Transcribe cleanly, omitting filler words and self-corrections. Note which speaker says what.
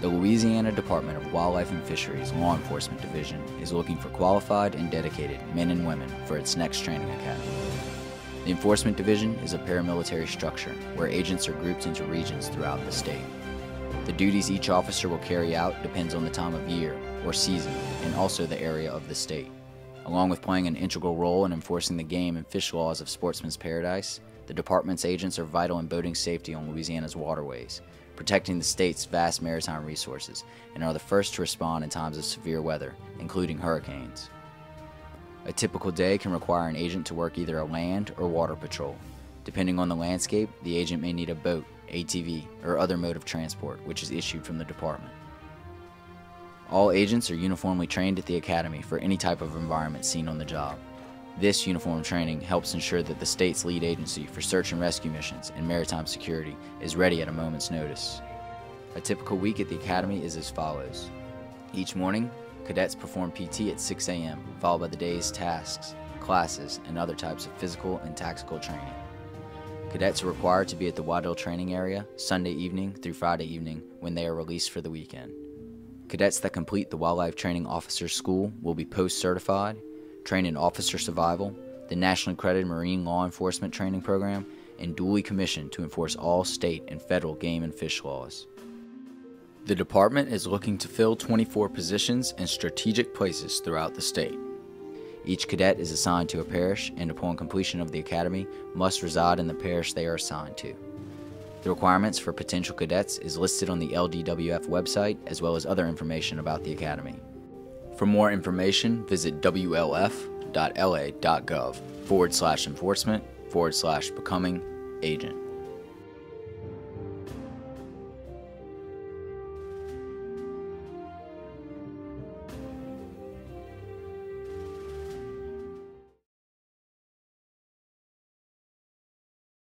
Speaker 1: The Louisiana Department of Wildlife and Fisheries Law Enforcement Division is looking for qualified and dedicated men and women for its next training academy. The Enforcement Division is a paramilitary structure where agents are grouped into regions throughout the state. The duties each officer will carry out depends on the time of year or season and also the area of the state. Along with playing an integral role in enforcing the game and fish laws of Sportsman's Paradise, the department's agents are vital in boating safety on Louisiana's waterways, protecting the state's vast maritime resources, and are the first to respond in times of severe weather, including hurricanes. A typical day can require an agent to work either a land or water patrol. Depending on the landscape, the agent may need a boat, ATV, or other mode of transport, which is issued from the department. All agents are uniformly trained at the academy for any type of environment seen on the job. This uniform training helps ensure that the state's lead agency for search and rescue missions and maritime security is ready at a moment's notice. A typical week at the academy is as follows. Each morning, cadets perform PT at 6 a.m., followed by the day's tasks, classes, and other types of physical and tactical training. Cadets are required to be at the Waddill training area Sunday evening through Friday evening when they are released for the weekend. Cadets that complete the Wildlife Training Officer School will be post-certified, trained in officer survival, the Nationally Accredited Marine Law Enforcement Training Program, and duly commissioned to enforce all state and federal game and fish laws. The department is looking to fill 24 positions in strategic places throughout the state. Each cadet is assigned to a parish and upon completion of the academy must reside in the parish they are assigned to. The requirements for potential cadets is listed on the LDWF website as well as other information about the academy. For more information, visit wlf.la.gov/enforcement/becoming agent.